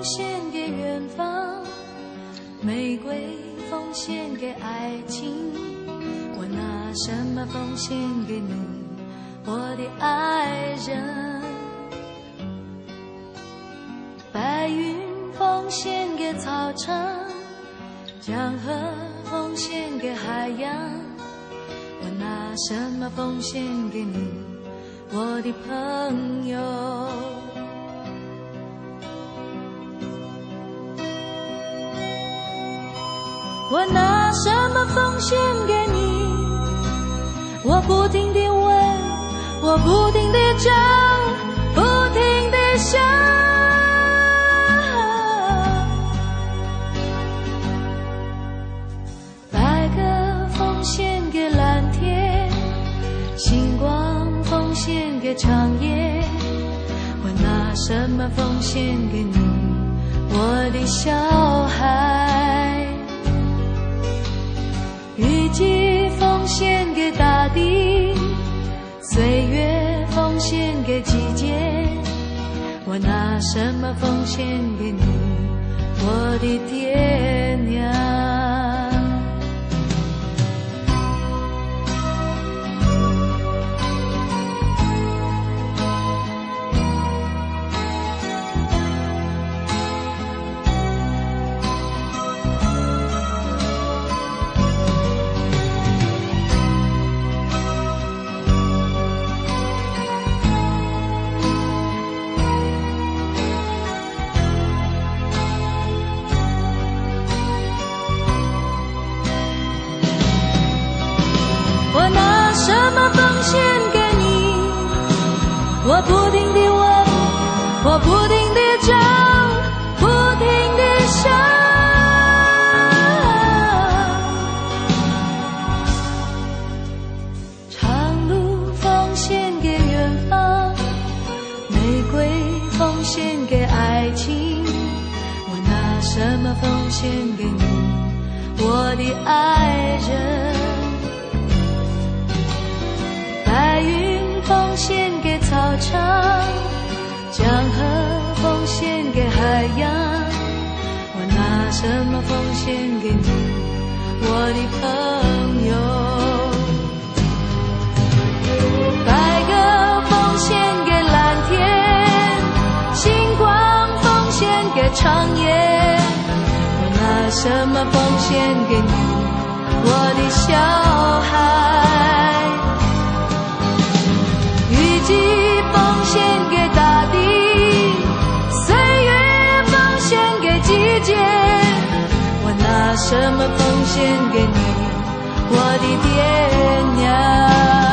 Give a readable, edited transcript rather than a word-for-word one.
献给远方，玫瑰奉献给爱情，我拿什么奉献给你，我的爱人？白云奉献给草场，江河奉献给海洋，我拿什么奉献给你，我的朋友？我拿什么奉献给你？我不停地问，我不停地找，不停地想。白鸽奉献给蓝天，星光奉献给长夜，我拿什么奉献给你，我的小孩？雨季奉献给大地，岁月奉献给季节，我拿什么奉献给你，我的爹娘？什么奉献给你？我不停地问，我不停地找，不停地想。长路奉献给远方，玫瑰奉献给爱情，我拿什么奉献给你，我的爱人？白云奉献给草场，江河奉献给海洋，我拿什么奉献给你，我的朋友？白鸽奉献给蓝天，星光奉献给长夜，我拿什么奉献给你，我的小孩？雨季奉献给大地，岁月奉献给季节，我拿什么奉献给你，我的爹娘？